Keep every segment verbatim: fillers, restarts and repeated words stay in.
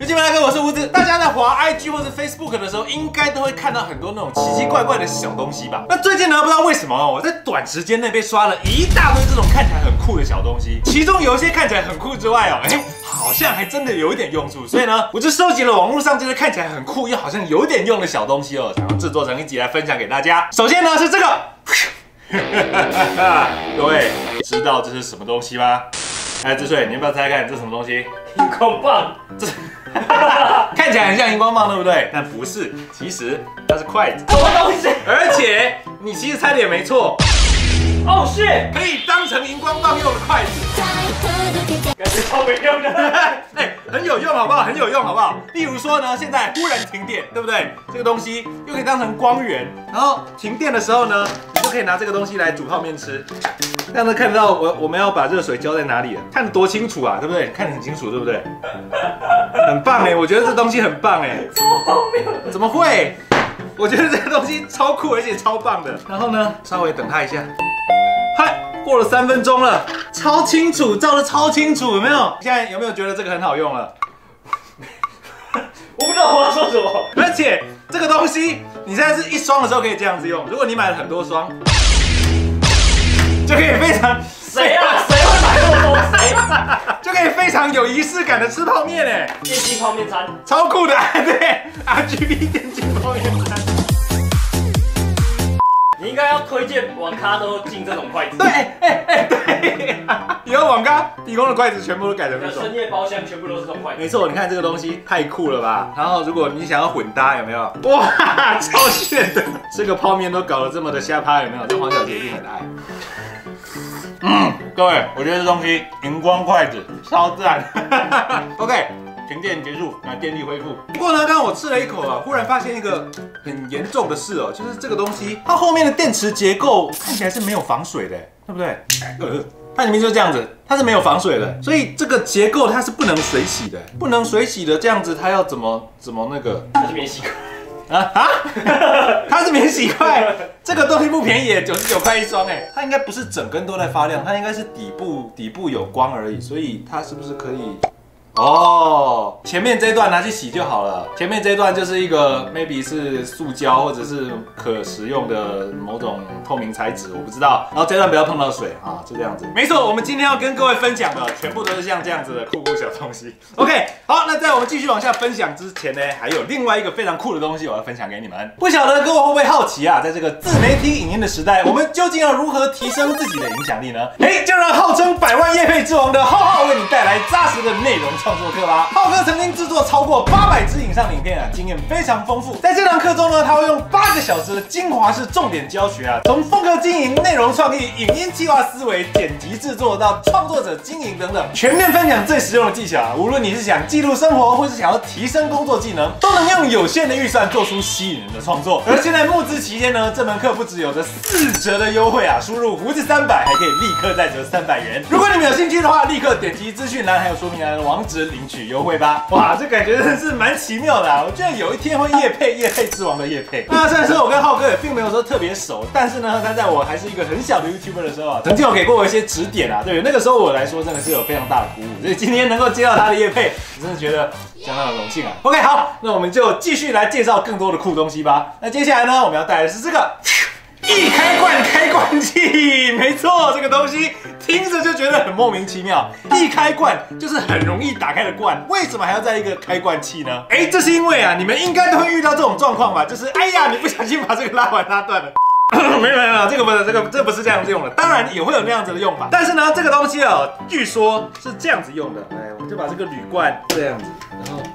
金门大哥，我是胡子。大家在滑 I G 或是 Facebook 的时候，应该都会看到很多那种奇奇怪怪的小东西吧？那最近呢，不知道为什么哦，我在短时间内被刷了一大堆这种看起来很酷的小东西，其中有一些看起来很酷之外哦，哎，好像还真的有一点用处。所以呢，我就收集了网络上这些看起来很酷又好像有点用的小东西哦，想要制作成一集来分享给大家。首先呢是这个，各位知道这是什么东西吗？哎，志穗，你要不要猜猜看这是什么东西？ 荧光棒， 这看起来很像荧光棒，对不对？但不是，其实它是筷子。 什么东西？ 而且你其实猜的也没错， 哦，是可以当成荧光棒用的筷子。 感觉超没用的。 哎，很有用，好不好？很有用，好不好？例如说呢，现在忽然停电，对不对？这个东西又可以当成光源，然后停电的时候呢，你就可以拿这个东西来煮泡面吃。这样子看得到我我们要把热水浇在哪里了，看得多清楚啊，对不对？看得很清楚，对不对？很棒哎，我觉得这东西很棒哎。 超荒谬！ 怎么会？我觉得这个东西超酷，而且超棒的。然后呢，稍微等它一下。嗨，过了三分钟了，超清楚，照得超清楚，有没有？现在有没有觉得这个很好用了？ 我不知道我要说什么。 而且这个东西，你现在是一双的时候可以这样子用，如果你买了很多双，就可以非常谁啊？谁会买这么多？谁？ 就可以非常有仪式感的吃泡面哎， 电击泡面餐， 超酷的，对 ，R G B 电竞泡面餐。 你应该要推荐网咖都进这种筷子。 对，哎哎哎，对，以后网咖提供的筷子全部都改成这种。 深夜包厢全部都是这种筷子。 没错，你看这个东西太酷了吧？然后如果你想要混搭，有没有？哇，超炫的！这个泡面都搞得这么的瞎趴，有没有？这黄小姐一定很爱。嗯，各位，我觉得这东西荧光筷子超赞。OK， 停电结束，那电力恢复。不过呢，刚刚我吃了一口啊，忽然发现一个很严重的事哦，就是这个东西它后面的电池结构看起来是没有防水的，对不对？呃，它里面就是这样子，它是没有防水的，所以这个结构它是不能水洗的，不能水洗的，这样子它要怎么怎么那个？ 它是免洗筷。 啊啊！它是免洗筷，这个东西不便宜，九十九块一双哎。它应该不是整根都在发亮，它应该是底部底部有光而已，所以它是不是可以？哦，前面这一段拿去洗就好了。前面这一段就是一个 maybe 是塑胶或者是可食用的某种透明材质，我不知道。然后这段不要碰到水啊，就这样子。没错，我们今天要跟各位分享的全部都是像这样子的酷酷小东西。OK， 好，那在我们继续往下分享之前呢，还有另外一个非常酷的东西我要分享给你们。不晓得各位会不会好奇啊，在这个自媒体影音的时代，我们究竟要如何提升自己的影响力呢？哎，就让浩称百万业配之王的浩浩为你带来扎实的内容创作课吧。浩哥曾经制作超过八百支以上的影片啊，经验非常丰富。在这堂课中呢，他会用八个小时的精华式重点教学啊，从风格经营、内容创意、影音计划思维、剪辑制作到创作者经营等等，全面分享最实用的技巧啊。无论你是想记录生活，或是想要提升工作技能，都能用有限的预算做出吸引人的创作。而现在募资期间呢，这门课不只有着四折的优惠啊，输入胡子三百还可以立刻再折三百元。如果你们有兴趣的话，立刻点击资讯栏还有说明栏的网址领取优惠吧！哇，这感觉真的是蛮奇妙的啊！我居然有一天会业配业配之王的业配。那虽然说我跟浩哥也并没有说特别熟，但是呢，他在我还是一个很小的 YouTuber 的时候啊，曾经有给过我一些指点啊。对，那个时候我来说真的是有非常大的鼓舞，所以今天能够接到他的业配，我真的觉得相当的荣幸啊。OK， 好，那我们就继续来介绍更多的酷东西吧。那接下来呢，我们要带来的是这个易开罐开罐器，没错，这个东西听着就觉得很莫名其妙。易开罐就是很容易打开的罐，为什么还要在一个开罐器呢？哎，这是因为啊，你们应该都会遇到这种状况吧，就是哎呀，你不小心把这个拉环拉断了。没有没有没有，这个不是这个这不是这样子用的，当然也会有那样子的用法，但是呢，这个东西啊，据说是这样子用的。哎，我们就把这个铝罐这样子，然后。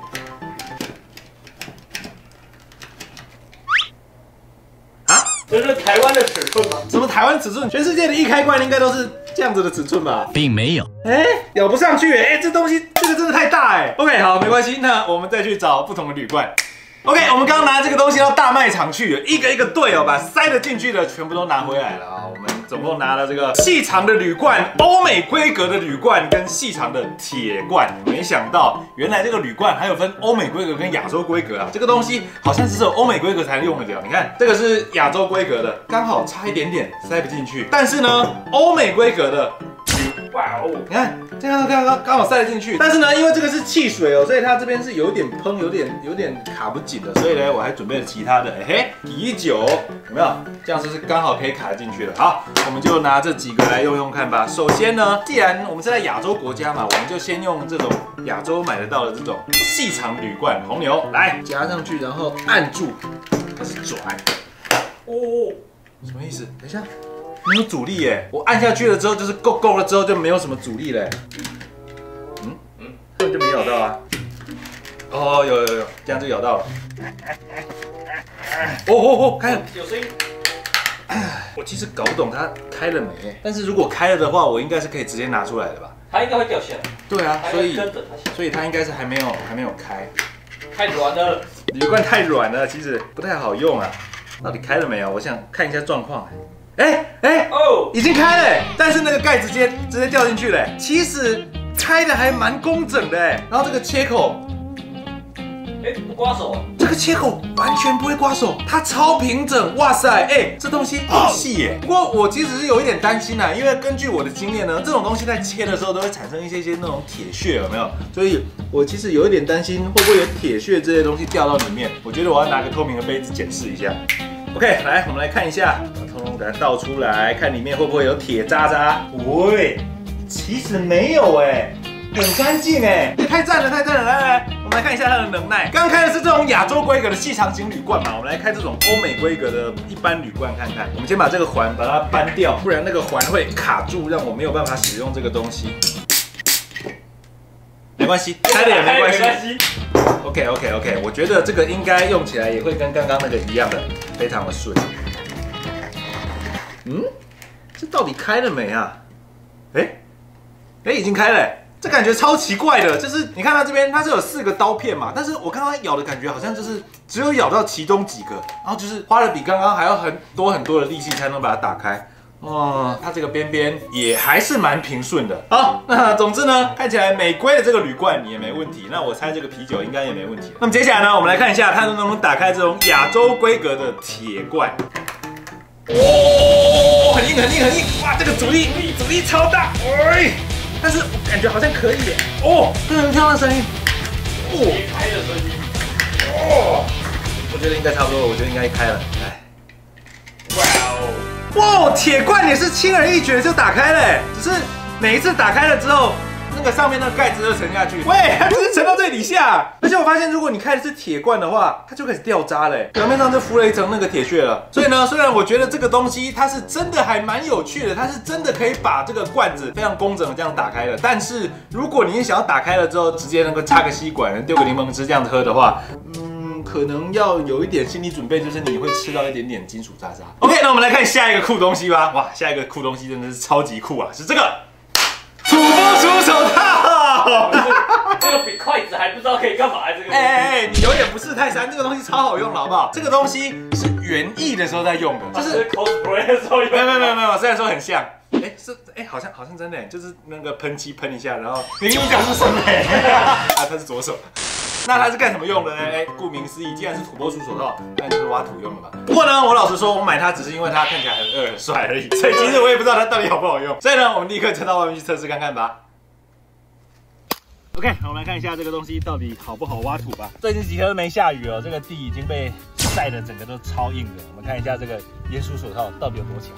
这是台湾的尺寸吗？ 什么台湾尺寸？全世界的易开罐应该都是这样子的尺寸吧？ 并没有。 哎，咬不上去哎，哎，这东西这个真的太大哎。OK， 好，没关系，那我们再去找不同的铝罐。OK， 我们刚刚拿这个东西到大卖场去了，一个一个对哦，把塞得进去的全部都拿回来了啊。我们总共拿了这个细长的铝罐、欧美规格的铝罐跟细长的铁罐。没想到原来这个铝罐还有分欧美规格跟亚洲规格啊！这个东西好像只有欧美规格才能用得了。你看，这个是亚洲规格的，刚好差一点点塞不进去。但是呢，欧美规格的铝哇哦！ 你看这样刚刚刚好塞得进去，但是呢，因为这个是汽水哦，所以它这边是有点喷，有点有点卡不紧的，所以呢，我还准备了其他的，哎嘿，啤酒有没有？这样是不是刚好可以卡进去了？好，我们就拿这几个来用用看吧。首先呢，既然我们是在亚洲国家嘛，我们就先用这种亚洲买得到的这种细长铝罐红牛来夹上去，然后按住，开始转。哦，什么意思？等一下。没有阻力耶！我按下去了之后，就是够够了之后就没有什么阻力嘞。嗯嗯，根本就没咬到啊。哦，有有有，这样就咬到了。哦哦哦，开了， 有声音。 我其实搞不懂它开了没，但是如果开了的话，我应该是可以直接拿出来的吧？ 它应该会掉下来。 对啊，所以跟着它， 所以它应该是还没有还没有开。 太软了， 铝罐太软了，其实不太好用啊。到底开了没有？我想看一下状况。哎哎哦，已经开了，但是那个盖直接直接掉进去了。其实开的还蛮工整的哎，然后这个切口， 哎不刮手啊， 这个切口完全不会刮手，它超平整，哇塞，哎这东西好细耶。不过我其实是有一点担心啊，因为根据我的经验呢，这种东西在切的时候都会产生一些些那种铁屑，有没有？所以我其实有一点担心会不会有铁屑这些东西掉到里面。我觉得我要拿个透明的杯子检视一下。OK， 来，我们来看一下，把通通给它倒出来，看里面会不会有铁渣渣。喂，其实没有哎，很干净哎，太赞了，太赞了！来来，我们来看一下它的能耐。刚开的是这种亚洲规格的细长型铝罐嘛，我们来开这种欧美规格的一般铝罐看看。我们先把这个环把它搬掉，不然那个环会卡住，让我没有办法使用这个东西。没关系，开了也没关系。OK OK OK， 我觉得这个应该用起来也会跟刚刚那个一样的，非常的顺。嗯，这到底开了没啊？哎，哎，已经开了。这感觉超奇怪的，就是你看它这边它是有四个刀片嘛，但是我刚刚咬的感觉好像就是只有咬到其中几个，然后就是花了比刚刚还要很多很多的力气才能把它打开。哦，它这个边边也还是蛮平顺的。好，那总之呢，看起来美规的这个铝罐也没问题。那我猜这个啤酒应该也没问题。那么接下来呢，我们来看一下它能不能打开这种亚洲规格的铁罐。哦，很硬很硬很硬！哇，这个阻力阻力超大，哎，但是我感觉好像可以耶。哦，真的能听到声音。哦， 开的声音。 哦，我觉得应该差不多，我觉得应该开了。来， 哇哦！ 哇，铁罐也是轻而易举就打开了，只是每一次打开了之后，那个上面那个盖子就沉下去。喂，它只是沉到最底下。而且我发现，如果你开的是铁罐的话，它就开始掉渣嘞，表面上就浮了一层那个铁屑了。所以呢，虽然我觉得这个东西它是真的还蛮有趣的，它是真的可以把这个罐子非常工整的这样打开了。但是如果你想要打开了之后直接能够插个吸管，丢个柠檬汁这样子喝的话，嗯。可能要有一点心理准备，就是你会吃到一点点金属渣渣。OK， 那我们来看下一个酷东西吧。哇，下一个酷东西真的是超级酷啊，是这个土拨鼠手套。 这个比筷子还不知道可以干嘛。这个， 哎哎哎，你有点不识泰山，这个东西超好用了，好不好？这个东西是园艺的时候在用的，就是 cosplay 的时候用。 没有没有没有没有，虽然说很像。哎，是哎，好像好像真的，就是那个喷漆喷一下，然后明明讲是什么？啊，它是左手。那它是干什么用的呢？哎，顾名思义，既然是土拨鼠手套，那就是挖土用的嘛。不过呢，我老实说，我买它只是因为它看起来很二很帅而已，所以其实我也不知道它到底好不好用。所以呢，我们立刻就到外面去测试看看吧。OK， 我们来看一下这个东西到底好不好挖土吧。最近几天都没下雨哦，这个地已经被晒得整个都超硬的。我们看一下这个鼹鼠手套到底有多强。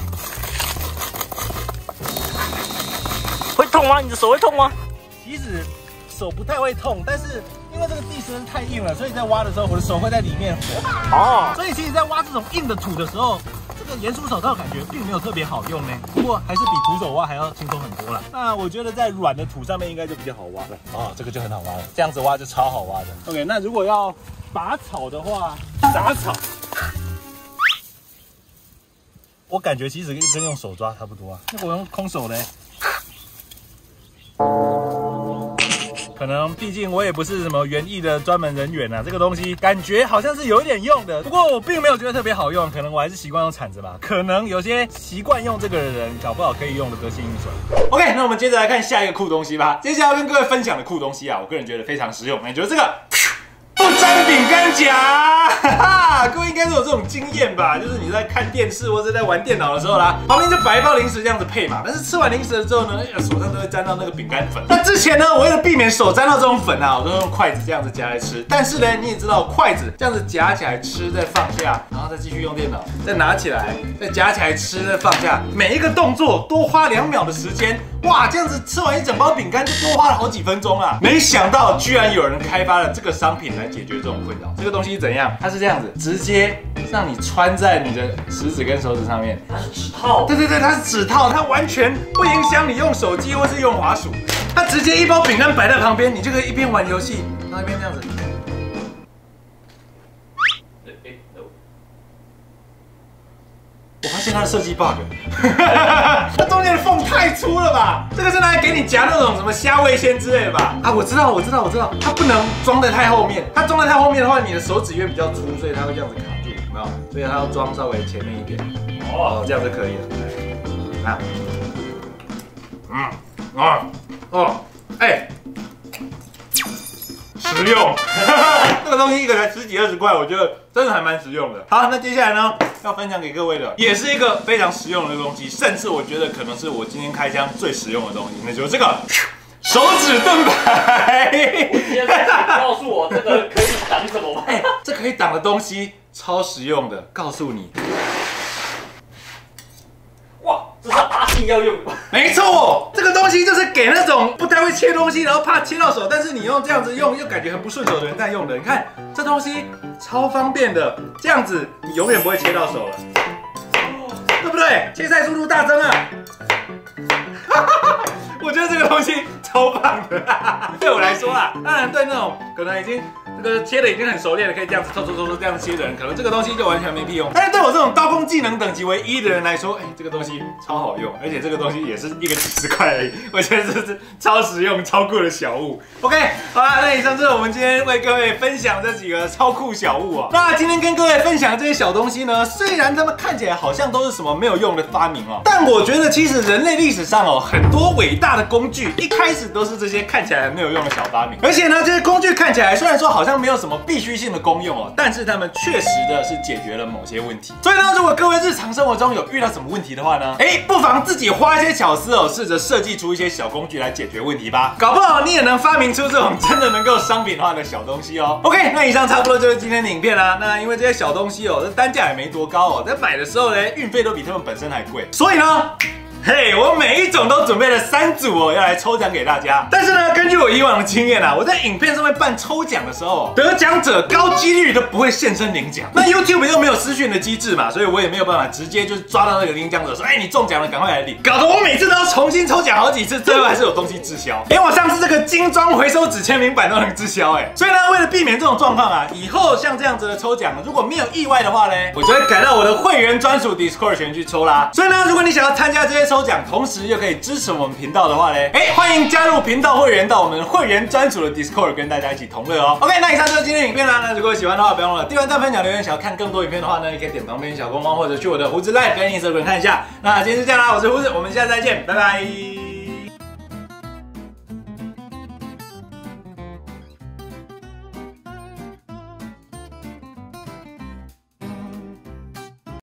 会痛吗？你的手会痛吗？ 其实手不太会痛，但是因为这个地实在是太硬了，所以在挖的时候我的手会在里面。哦，所以其实在挖这种硬的土的时候，这个鼹鼠手套感觉并没有特别好用呢。不过还是比徒手挖还要轻松很多了。那我觉得在软的土上面应该就比较好挖了。哦，这个就很好挖了，这样子挖就超好挖的。OK， 那如果要拔草的话，杂草，我感觉其实跟用手抓差不多啊。那我用空手嘞。可能毕竟我也不是什么园艺的专门人员啊，这个东西感觉好像是有一点用的，不过我并没有觉得特别好用，可能我还是习惯用铲子吧。可能有些习惯用这个的人，搞不好可以用的得心应手。OK， 那我们接着来看下一个酷东西吧。接下来要跟各位分享的酷东西啊，我个人觉得非常实用，那就是这个不沾饼干夹，哈哈，各位应该都有这种经验吧？就是你在看电视或者在玩电脑的时候啦，旁边就摆一包零食这样子配嘛。但是吃完零食了之后呢，手上都会沾到那个饼干粉。那之前呢，我为了避免手沾到这种粉啊，我都用筷子这样子夹来吃。但是呢，你也知道，筷子这样子夹起来吃，再放下，然后再继续用电脑，再拿起来，再夹起来吃，再放下，每一个动作多花两秒的时间。哇，这样子吃完一整包饼干就多花了好几分钟啊！没想到居然有人开发了这个商品来解决这种困扰。这个东西怎样？它是这样子，直接让你穿在你的食指跟手指上面。 它是指套。 对对对，它是指套，它完全不影响你用手机或是用滑鼠。它直接一包饼干摆在旁边，你就可以一边玩游戏，然后一边这样子。我发现它的设计 bug， 它中间的缝太粗了吧？这个是拿来给你夹那种什么虾味鲜之类的吧？啊，我知道，我知道，我知道，它不能装在太后面，它装在太后面的话，你的手指因为比较粗，所以它会这样子卡住，有没有？所以它要装稍微前面一点，哦，这样就可以了。对，啊，嗯，哦，哦，哎。实用，这个东西一个才十几二十块，我觉得真的还蛮实用的。好，那接下来呢，要分享给各位的，也是一个非常实用的东西，甚至我觉得可能是我今天开箱最实用的东西，那就是这个手指盾牌。 我现在请告诉我这个可以挡什么吗？ 哎，这可以挡的东西超实用的，告诉你。 哇，这是阿信要用的。 没错，这个东西就是给那种不太会切东西，然后怕切到手，但是你用这样子用又感觉很不顺手的人在用的。你看这东西超方便的，这样子你永远不会切到手了，对不对？切菜速度大增啊！我觉得这个东西超棒的，对我来说啊，当然对那种可能已经这个切的已经很熟练了，可以这样子抽抽抽抽这样切的人，可能这个东西就完全没屁用。但是对我这种刀工技能等级为一的人来说，哎，这个东西超好用，而且这个东西也是一个几十块而已，我觉得这是超实用、超酷的小物。OK， 好啦，那以上就是我们今天为各位分享这几个超酷小物啊。那今天跟各位分享的这些小东西呢，虽然它们看起来好像都是什么没有用的发明哦，但我觉得其实人类历史上哦，很多伟大的工具一开始都是这些看起来很没有用的小发明。而且呢，这些工具看起来虽然说好像没有什么必须性的功用哦，但是它们确实的是解决了某些问题。所以呢，如果各位日常生活中有遇到什么问题的话呢，哎，不妨自己花一些巧思哦，试着设计出一些小工具来解决问题吧。搞不好你也能发明出这种真的能够商品化的小东西哦。OK， 那以上差不多就是今天的影片啦。那因为这些小东西哦，这单价也没多高哦，在买的时候呢，运费都比他们本身还贵，所以呢。嘿， hey, 我每一种都准备了三组哦，要来抽奖给大家。但是呢，根据我以往的经验啊，我在影片上面办抽奖的时候，得奖者高几率都不会现身领奖。那 YouTube 又没有私讯的机制嘛，所以我也没有办法直接就是抓到那个领奖者说，哎，你中奖了，赶快来领。搞得我每次都要重新抽奖好几次，最后还是有东西滞销。连我上次这个精装回收纸签名版都能滞销哎。所以呢，为了避免这种状况啊，以后像这样子的抽奖，如果没有意外的话呢，我就会改到我的会员专属 Discord 群去抽啦。所以呢，如果你想要参加这些抽奖，同时又可以支持我们频道的话呢，哎，欢迎加入频道会员到我们会员专属的 Discord 跟大家一起同乐哦。OK， 那以上就是今天的影片啦。那如果喜欢的话，不要忘了订阅、赞、分享、留言。想要看更多影片的话呢，也可以点旁边小光光，或者去我的胡子 Live 跟 Instagram 看一下。那今天就这样啦，我是胡子，我们下次再见，拜拜。